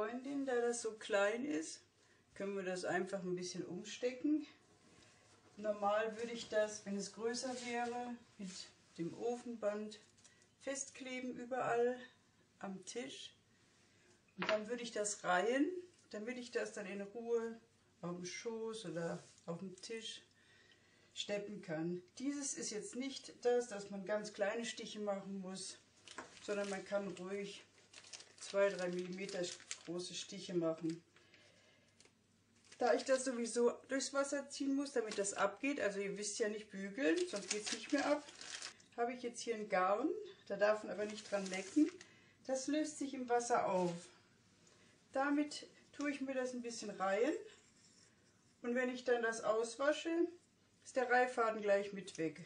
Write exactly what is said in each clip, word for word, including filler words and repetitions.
Freundin, da das so klein ist, können wir das einfach ein bisschen umstecken. Normal würde ich das, wenn es größer wäre, mit dem Ofenband festkleben überall am Tisch. Und dann würde ich das reihen, damit ich das dann in Ruhe auf dem Schoß oder auf dem Tisch steppen kann. Dieses ist jetzt nicht das, dass man ganz kleine Stiche machen muss, sondern man kann ruhig zwei bis drei Millimeter große Stiche machen. Da ich das sowieso durchs Wasser ziehen muss, damit das abgeht, also ihr wisst ja nicht bügeln, sonst geht es nicht mehr ab, habe ich jetzt hier ein Garn, da darf man aber nicht dran lecken. Das löst sich im Wasser auf. Damit tue ich mir das ein bisschen reihen und wenn ich dann das auswasche, ist der Reihfaden gleich mit weg.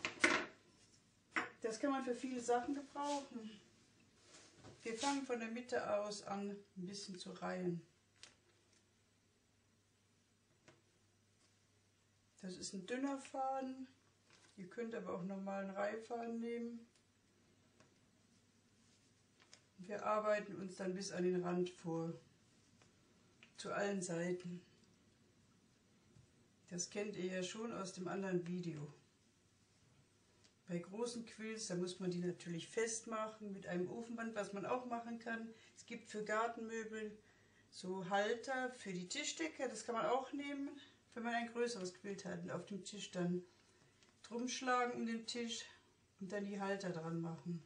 Das kann man für viele Sachen gebrauchen. Wir fangen von der Mitte aus an, ein bisschen zu reihen. Das ist ein dünner Faden. Ihr könnt aber auch einen normalen Reihfaden nehmen. Wir arbeiten uns dann bis an den Rand vor, zu allen Seiten. Das kennt ihr ja schon aus dem anderen Video. Bei großen Quills, da muss man die natürlich festmachen mit einem Ofenband, was man auch machen kann. Es gibt für Gartenmöbel so Halter für die Tischdecke, das kann man auch nehmen, wenn man ein größeres Quilt hat und auf dem Tisch dann drum schlagen um den Tisch und dann die Halter dran machen.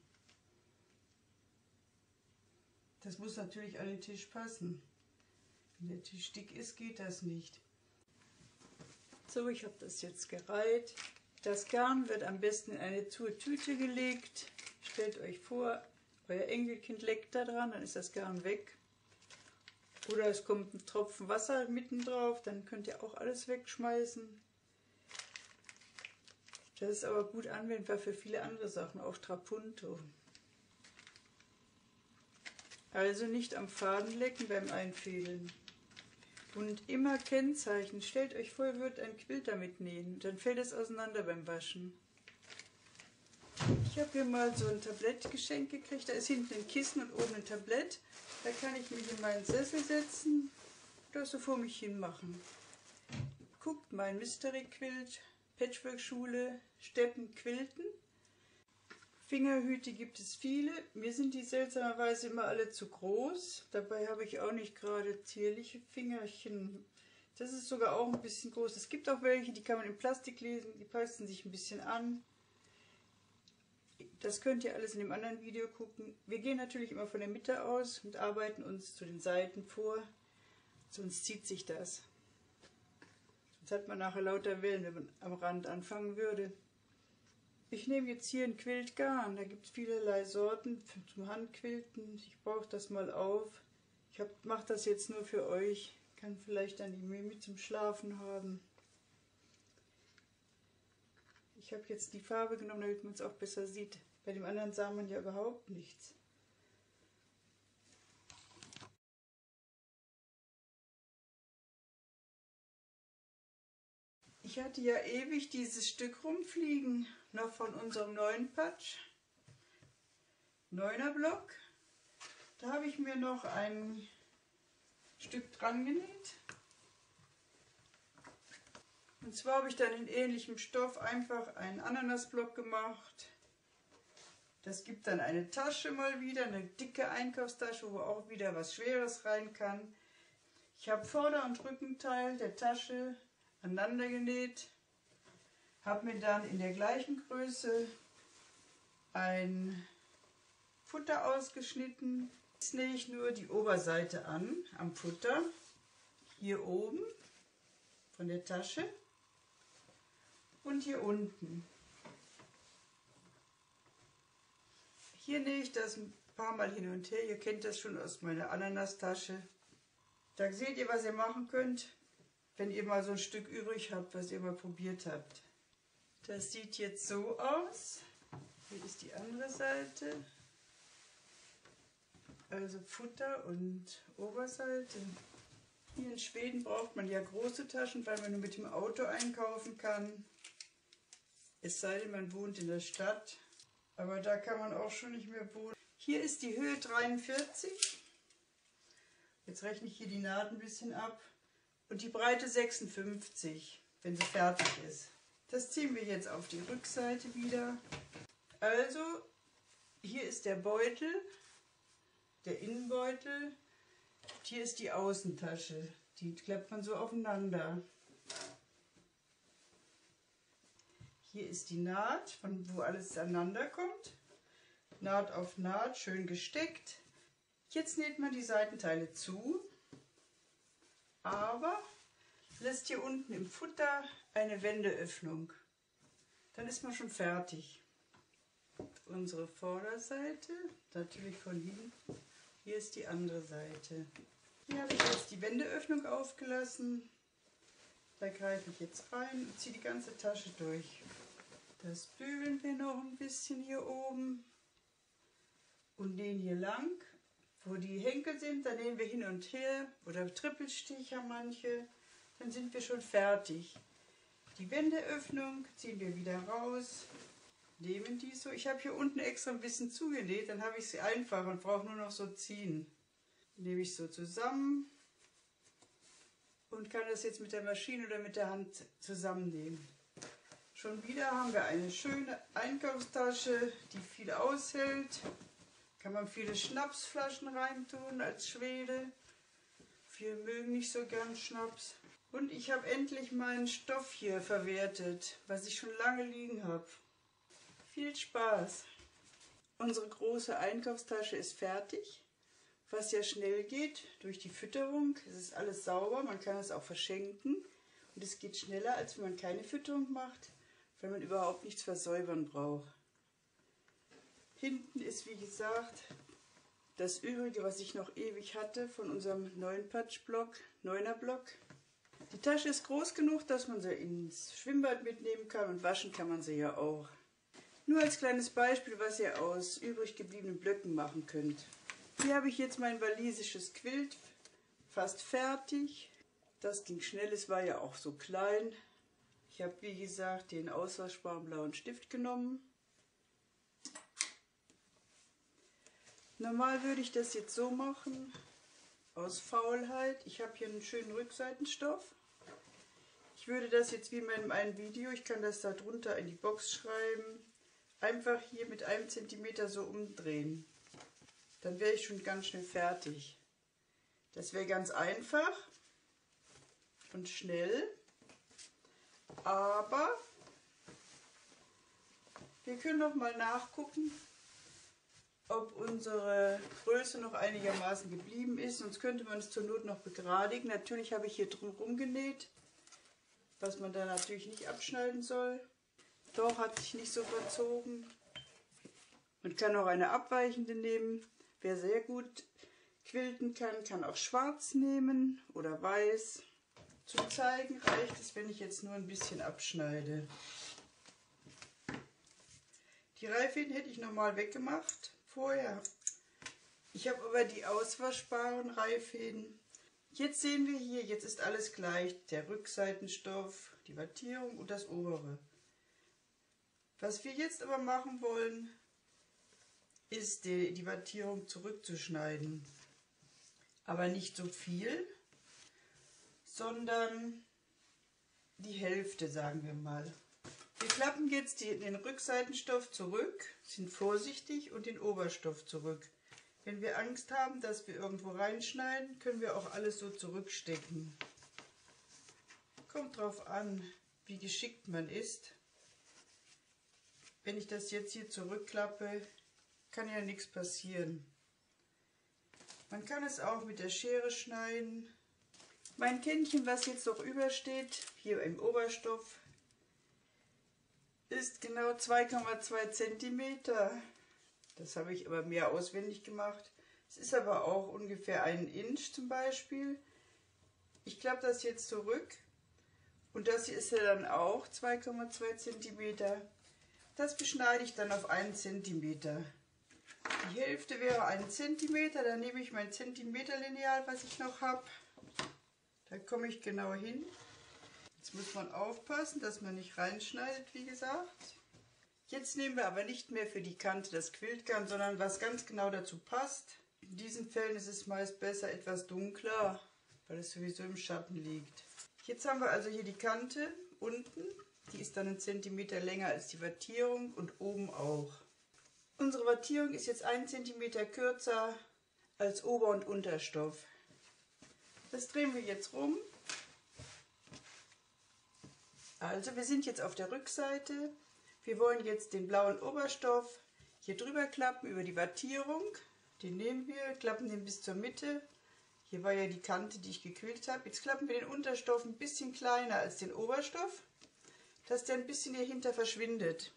Das muss natürlich an den Tisch passen. Wenn der Tisch dick ist, geht das nicht. So, ich habe das jetzt gereiht. Das Garn wird am besten in eine zu Tüte gelegt. Stellt euch vor, euer Enkelkind leckt da dran, dann ist das Garn weg. Oder es kommt ein Tropfen Wasser mitten drauf, dann könnt ihr auch alles wegschmeißen. Das ist aber gut anwendbar für viele andere Sachen, auch Trapunto. Also nicht am Faden lecken beim Einfädeln. Und immer Kennzeichen. Stellt euch vor, ihr würdet ein Quilt damit nähen. Dann fällt es auseinander beim Waschen. Ich habe hier mal so ein Tablett geschenkt gekriegt. Da ist hinten ein Kissen und oben ein Tablett. Da kann ich mich in meinen Sessel setzen oder so vor mich hin machen. Guckt, mein Mystery Quilt, Patchwork Schule, Steppen, Quilten. Fingerhüte gibt es viele. Mir sind die seltsamerweise immer alle zu groß. Dabei habe ich auch nicht gerade zierliche Fingerchen. Das ist sogar auch ein bisschen groß. Es gibt auch welche, die kann man in Plastik lesen, die passen sich ein bisschen an. Das könnt ihr alles in dem anderen Video gucken. Wir gehen natürlich immer von der Mitte aus und arbeiten uns zu den Seiten vor. Sonst zieht sich das. Sonst hat man nachher lauter Wellen, wenn man am Rand anfangen würde. Ich nehme jetzt hier ein Quiltgarn, da gibt es vielerlei Sorten zum Handquilten. Ich brauche das mal auf. Ich mache das jetzt nur für euch. Kann vielleicht dann die Mimi zum Schlafen haben. Ich habe jetzt die Farbe genommen, damit man es auch besser sieht. Bei dem anderen sah man ja überhaupt nichts. Ich hatte ja ewig dieses Stück rumfliegen, noch von unserem neuen Patch, neuner Block. Da habe ich mir noch ein Stück dran genäht. Und zwar habe ich dann in ähnlichem Stoff einfach einen Ananasblock gemacht. Das gibt dann eine Tasche mal wieder, eine dicke Einkaufstasche, wo auch wieder was Schweres rein kann. Ich habe Vorder- und Rückenteil der Tasche aneinander genäht, habe mir dann in der gleichen Größe ein Futter ausgeschnitten. Jetzt nähe ich nur die Oberseite an, am Futter, hier oben von der Tasche und hier unten. Hier nähe ich das ein paar Mal hin und her, ihr kennt das schon aus meiner Ananastasche. Da seht ihr, was ihr machen könnt, wenn ihr mal so ein Stück übrig habt, was ihr mal probiert habt. Das sieht jetzt so aus. Hier ist die andere Seite. Also Futter und Oberseite. Hier in Schweden braucht man ja große Taschen, weil man nur mit dem Auto einkaufen kann. Es sei denn, man wohnt in der Stadt. Aber da kann man auch schon nicht mehr wohnen. Hier ist die Höhe dreiundvierzig. Jetzt rechne ich hier die Naht ein bisschen ab. Und die Breite sechsundfünfzig, wenn sie fertig ist. Das ziehen wir jetzt auf die Rückseite wieder. Also, hier ist der Beutel, der Innenbeutel. Hier ist die Außentasche. Die klappt man so aufeinander. Hier ist die Naht, von wo alles aneinander kommt. Naht auf Naht, schön gesteckt. Jetzt näht man die Seitenteile zu, aber lässt hier unten im Futter eine Wendeöffnung. Dann ist man schon fertig. Unsere Vorderseite, natürlich von hinten. Hier ist die andere Seite. Hier habe ich jetzt die Wendeöffnung aufgelassen. Da greife ich jetzt rein und ziehe die ganze Tasche durch. Das bügeln wir noch ein bisschen hier oben und nähen hier lang. Wo die Henkel sind, da nähen wir hin und her oder Trippelstich haben manche. Dann sind wir schon fertig. Die Wendeöffnung ziehen wir wieder raus, nehmen die so. Ich habe hier unten extra ein bisschen zugenäht, dann habe ich sie einfach und brauche nur noch so ziehen. Nehme ich so zusammen und kann das jetzt mit der Maschine oder mit der Hand zusammennähen. Schon wieder haben wir eine schöne Einkaufstasche, die viel aushält. Kann man viele Schnapsflaschen reintun als Schwede. Viele mögen nicht so gern Schnaps. Und ich habe endlich meinen Stoff hier verwertet, was ich schon lange liegen habe. Viel Spaß! Unsere große Einkaufstasche ist fertig, was ja schnell geht durch die Fütterung. Es ist alles sauber, man kann es auch verschenken. Und es geht schneller, als wenn man keine Fütterung macht, wenn man überhaupt nichts versäubern braucht. Hinten ist, wie gesagt, das Übrige, was ich noch ewig hatte von unserem neuen Patchblock, neuner Block. Die Tasche ist groß genug, dass man sie ins Schwimmbad mitnehmen kann und waschen kann man sie ja auch. Nur als kleines Beispiel, was ihr aus übrig gebliebenen Blöcken machen könnt. Hier habe ich jetzt mein walisisches Quilt fast fertig. Das ging schnell, es war ja auch so klein. Ich habe, wie gesagt, den auswaschbaren blauen Stift genommen. Normal würde ich das jetzt so machen, aus Faulheit. Ich habe hier einen schönen Rückseitenstoff. Ich würde das jetzt wie in meinem einen Video, ich kann das da drunter in die Box schreiben, einfach hier mit einem Zentimeter so umdrehen. Dann wäre ich schon ganz schnell fertig. Das wäre ganz einfach und schnell, aber wir können noch mal nachgucken, ob unsere Größe noch einigermaßen geblieben ist, sonst könnte man es zur Not noch begradigen. Natürlich habe ich hier drum genäht, was man da natürlich nicht abschneiden soll. Doch, hat sich nicht so verzogen. Man kann auch eine abweichende nehmen. Wer sehr gut quilten kann, kann auch schwarz nehmen oder weiß. Zum Zeigen reicht es, wenn ich jetzt nur ein bisschen abschneide. Die Reifäden hätte ich normal weggemacht vorher. Ich habe aber die auswaschbaren Reifäden. Jetzt sehen wir hier, jetzt ist alles gleich. Der Rückseitenstoff, die Wattierung und das obere. Was wir jetzt aber machen wollen, ist die, die Wattierung zurückzuschneiden. Aber nicht so viel, sondern die Hälfte, sagen wir mal. Wir klappen jetzt die, den Rückseitenstoff zurück, sind vorsichtig und den Oberstoff zurück. Wenn wir Angst haben, dass wir irgendwo reinschneiden, können wir auch alles so zurückstecken. Kommt drauf an, wie geschickt man ist. Wenn ich das jetzt hier zurückklappe, kann ja nichts passieren. Man kann es auch mit der Schere schneiden. Mein Kännchen, was jetzt noch übersteht, hier im Oberstoff, ist genau zwei Komma zwei Zentimeter. Das habe ich aber mehr auswendig gemacht. Es ist aber auch ungefähr ein Inch zum Beispiel. Ich klappe das jetzt zurück und das hier ist ja dann auch zwei Komma zwei Zentimeter. Das beschneide ich dann auf einen Zentimeter. Die Hälfte wäre ein Zentimeter, dann nehme ich mein Zentimeterlineal, was ich noch habe. Da komme ich genau hin. Jetzt muss man aufpassen, dass man nicht reinschneidet, wie gesagt. Jetzt nehmen wir aber nicht mehr für die Kante das Quiltgarn, sondern was ganz genau dazu passt. In diesen Fällen ist es meist besser etwas dunkler, weil es sowieso im Schatten liegt. Jetzt haben wir also hier die Kante unten. Die ist dann einen Zentimeter länger als die Wattierung und oben auch. Unsere Wattierung ist jetzt einen Zentimeter kürzer als Ober- und Unterstoff. Das drehen wir jetzt rum. Also wir sind jetzt auf der Rückseite. Wir wollen jetzt den blauen Oberstoff hier drüber klappen über die Wattierung. Den nehmen wir, klappen den bis zur Mitte. Hier war ja die Kante, die ich gequillt habe. Jetzt klappen wir den Unterstoff ein bisschen kleiner als den Oberstoff, dass der ein bisschen hier hinter verschwindet.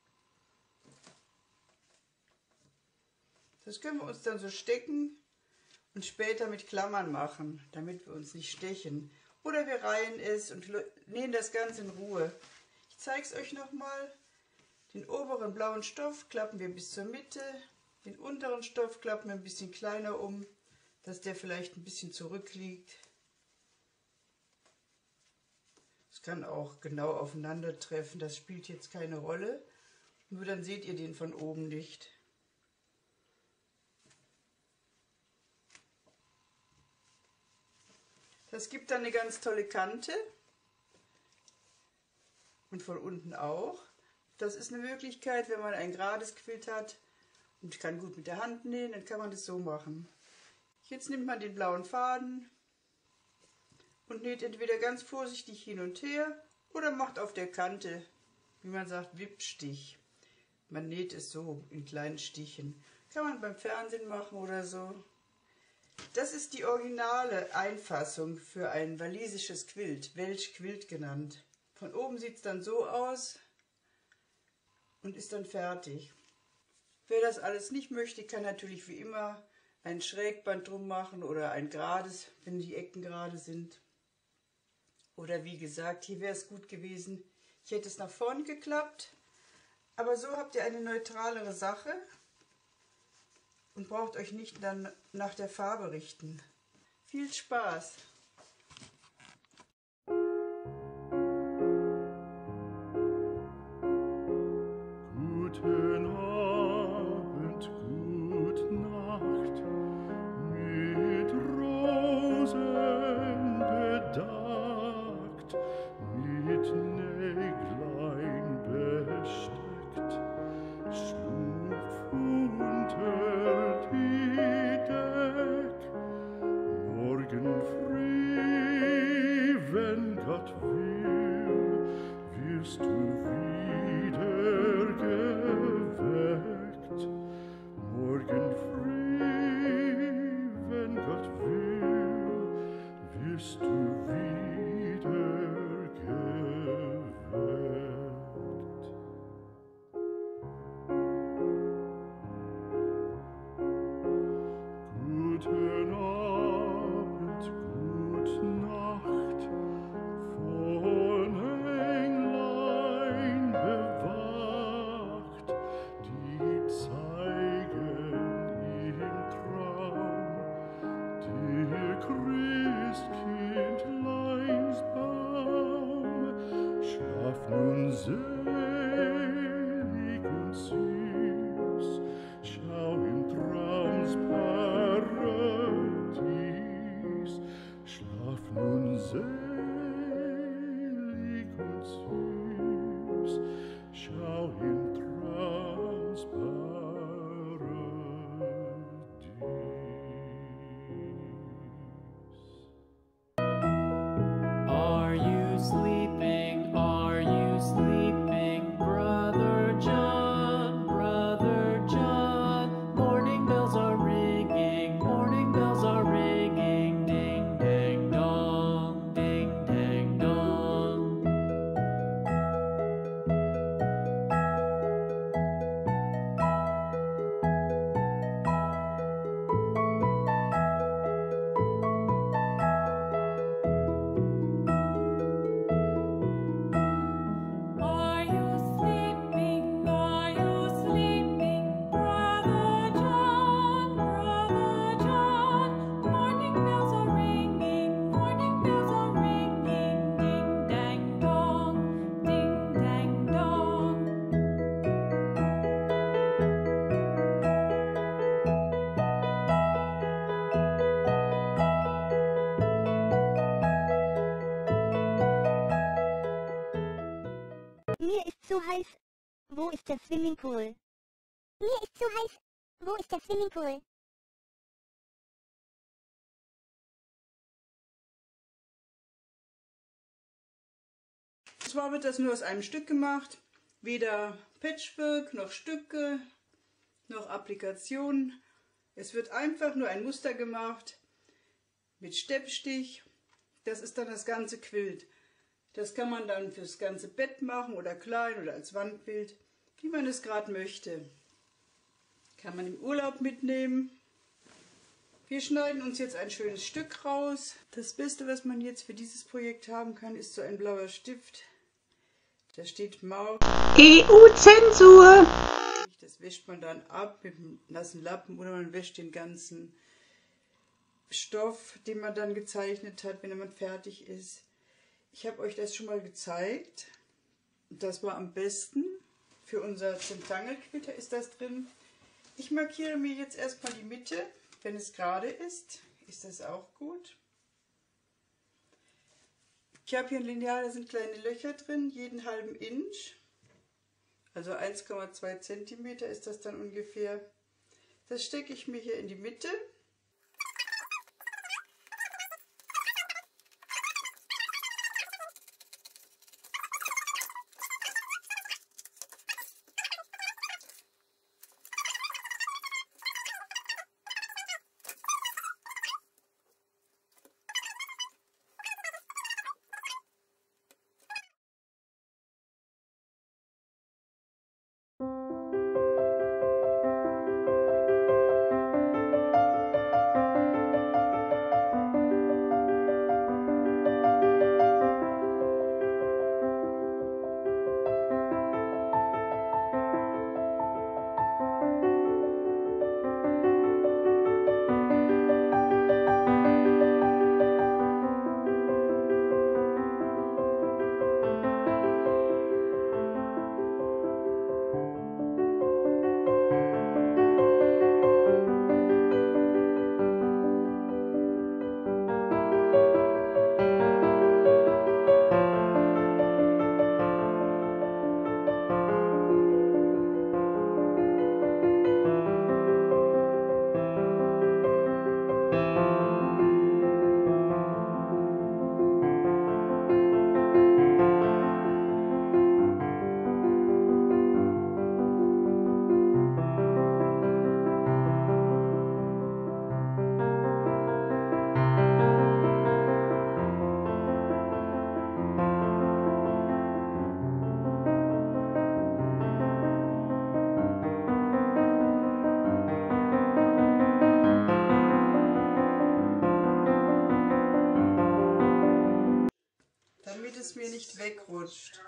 Das können wir uns dann so stecken und später mit Klammern machen, damit wir uns nicht stechen. Oder wir reihen es und nähen das Ganze in Ruhe. Ich zeige es euch nochmal. Den oberen blauen Stoff klappen wir bis zur Mitte. Den unteren Stoff klappen wir ein bisschen kleiner um, dass der vielleicht ein bisschen zurückliegt. Es kann auch genau aufeinander treffen, das spielt jetzt keine Rolle. Nur dann seht ihr den von oben nicht. Das gibt dann eine ganz tolle Kante und von unten auch. Das ist eine Möglichkeit, wenn man ein gerades Quilt hat und kann gut mit der Hand nähen, dann kann man das so machen. Jetzt nimmt man den blauen Faden und näht entweder ganz vorsichtig hin und her oder macht auf der Kante, wie man sagt, Wippstich. Man näht es so in kleinen Stichen. Kann man beim Fernsehen machen oder so. Das ist die originale Einfassung für ein walisisches Quilt, Welsh Quilt genannt. Von oben sieht es dann so aus und ist dann fertig. Wer das alles nicht möchte, kann natürlich wie immer ein Schrägband drum machen oder ein gerades, wenn die Ecken gerade sind. Oder wie gesagt, hier wäre es gut gewesen, ich hätte es nach vorne geklappt, aber so habt ihr eine neutralere Sache und braucht euch nicht dann nach der Farbe richten. Viel Spaß! Guten Abend, gute Nacht, mit Rosen bedeckt, mit Näglein besteckt, schlupf unter die Deck, morgen früh, wenn Gott will, wirst du wieder geweckt. Morgen früh, wenn Gott will, wirst du wieder geweckt. Guten Abend, gute Nacht, von Englein bewacht, die zeigen im Traum der Christkindleins Baum. Schlaf nun selig und süß, schau im Traums Paradies. Schlaf nun selig und süß, schau im Traums Paradies. Are you sleeping? Are you sleeping? zu heiß. Wo ist der Swimmingpool? Mir ist zu heiß. Wo ist der Swimmingpool? Zwar wird das nur aus einem Stück gemacht, weder Patchwork noch Stücke noch Applikationen. Es wird einfach nur ein Muster gemacht mit Steppstich. Das ist dann das ganze Quilt. Das kann man dann fürs ganze Bett machen oder klein oder als Wandbild, wie man es gerade möchte. Kann man im Urlaub mitnehmen. Wir schneiden uns jetzt ein schönes Stück raus. Das Beste, was man jetzt für dieses Projekt haben kann, ist so ein blauer Stift. Da steht Mau. E U-Zensur. Das wäscht man dann ab mit einem nassen Lappen oder man wäscht den ganzen Stoff, den man dann gezeichnet hat, wenn man fertig ist. Ich habe euch das schon mal gezeigt. Das war am besten. Für unser Zentangelquitter ist das drin. Ich markiere mir jetzt erstmal die Mitte. Wenn es gerade ist, ist das auch gut. Ich habe hier ein Lineal, da sind kleine Löcher drin, jeden halben Inch. Also eins Komma zwei Zentimeter ist das dann ungefähr. Das stecke ich mir hier in die Mitte. Damit es mir nicht wegrutscht.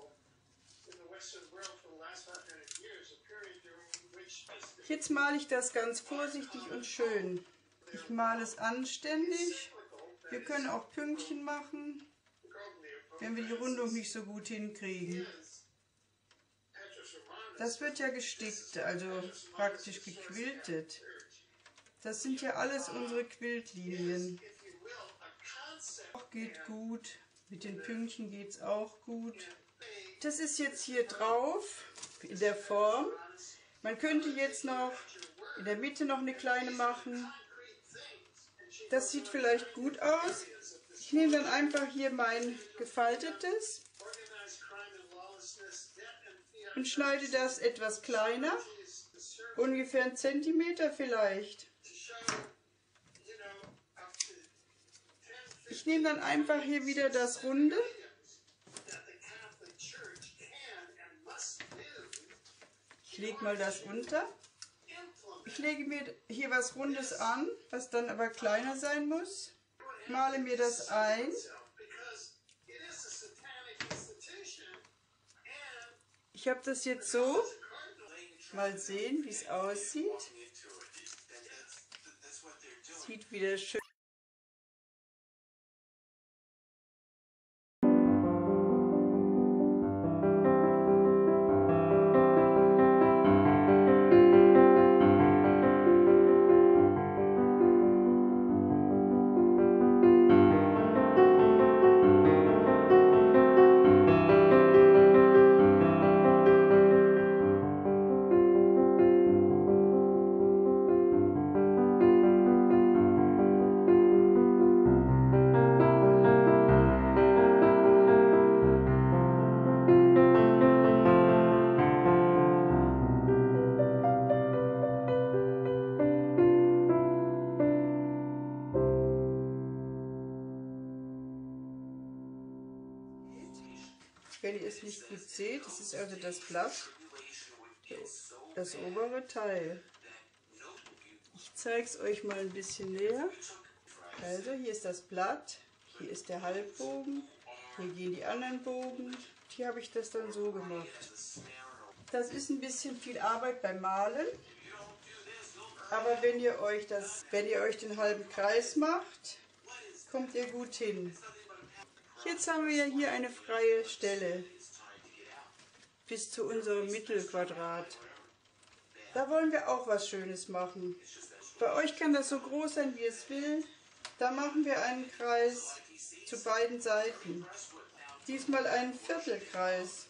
Jetzt male ich das ganz vorsichtig und schön. Ich male es anständig. Wir können auch Pünktchen machen, wenn wir die Rundung nicht so gut hinkriegen. Das wird ja gestickt, also praktisch gequiltet. Das sind ja alles unsere Quiltlinien. Geht gut. Mit den Pünktchen geht es auch gut. Das ist jetzt hier drauf, in der Form. Man könnte jetzt noch in der Mitte noch eine kleine machen. Das sieht vielleicht gut aus. Ich nehme dann einfach hier mein gefaltetes und schneide das etwas kleiner, ungefähr einen Zentimeter vielleicht. Ich nehme dann einfach hier wieder das Runde. Ich lege mal das unter. Ich lege mir hier was Rundes an, was dann aber kleiner sein muss. Male mir das ein. Ich habe das jetzt so. Mal sehen, wie es aussieht. Sieht wieder schön. es nicht gut seht. Das ist also das Blatt, das obere Teil. Ich zeige es euch mal ein bisschen näher. Also hier ist das Blatt, hier ist der Halbbogen, hier gehen die anderen Bogen. Hier habe ich das dann so gemacht. Das ist ein bisschen viel Arbeit beim Malen, aber wenn ihr euch, das, wenn ihr euch den halben Kreis macht, kommt ihr gut hin. Jetzt haben wir ja hier eine freie Stelle bis zu unserem Mittelquadrat. Da wollen wir auch was Schönes machen. Bei euch kann das so groß sein, wie es will. Da machen wir einen Kreis zu beiden Seiten. Diesmal einen Viertelkreis.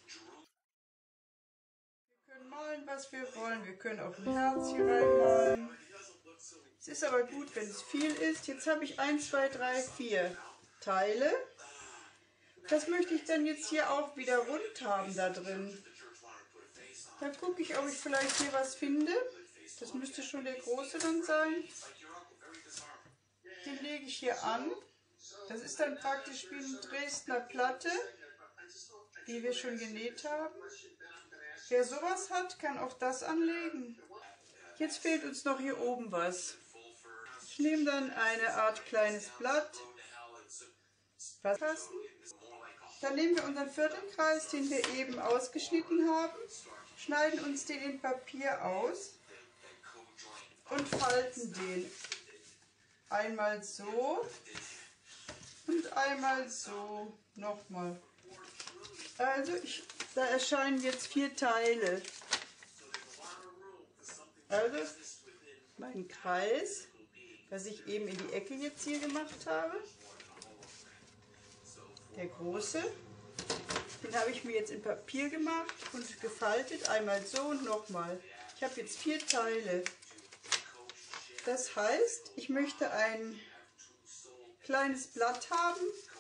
Wir können malen, was wir wollen. Wir können auch ein Herz hier reinmalen. Es ist aber gut, wenn es viel ist. Jetzt habe ich eins, zwei, drei, vier Teile. Das möchte ich dann jetzt hier auch wieder rund haben da drin. Da gucke ich, ob ich vielleicht hier was finde. Das müsste schon der große dann sein. Den lege ich hier an. Das ist dann praktisch wie eine Dresdner Platte, die wir schon genäht haben. Wer sowas hat, kann auch das anlegen. Jetzt fehlt uns noch hier oben was. Ich nehme dann eine Art kleines Blatt. Was passen? Dann nehmen wir unseren Viertelkreis, den wir eben ausgeschnitten haben, schneiden uns den in Papier aus und falten den. Einmal so und einmal so. Nochmal. Also ich, da erscheinen jetzt vier Teile. Also mein Kreis, was ich eben in die Ecke jetzt hier gemacht habe. Der große, den habe ich mir jetzt in Papier gemacht und gefaltet, einmal so und nochmal. Ich habe jetzt vier Teile. Das heißt, ich möchte ein kleines Blatt haben,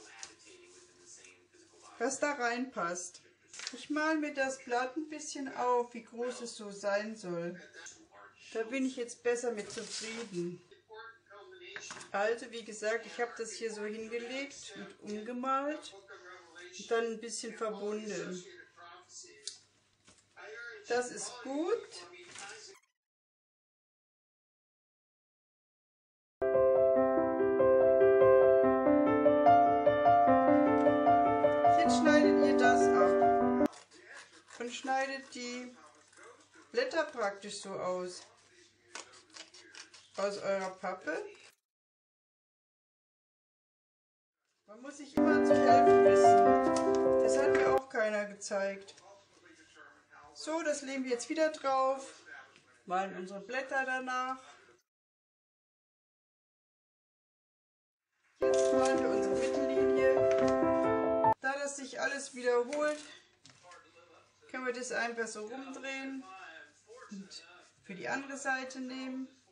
was da reinpasst. Ich male mir das Blatt ein bisschen auf, wie groß es so sein soll. Da bin ich jetzt besser mit zufrieden. Also wie gesagt, ich habe das hier so hingelegt und umgemalt und dann ein bisschen verbunden. Das ist gut. Jetzt schneidet ihr das ab und schneidet die Blätter praktisch so aus, aus eurer Pappe. Man muss sich immer zu helfen wissen. Das hat mir auch keiner gezeigt. So, das legen wir jetzt wieder drauf. Malen unsere Blätter danach. Jetzt malen wir unsere Mittellinie. Da das sich alles wiederholt, können wir das einfach so rumdrehen und für die andere Seite nehmen.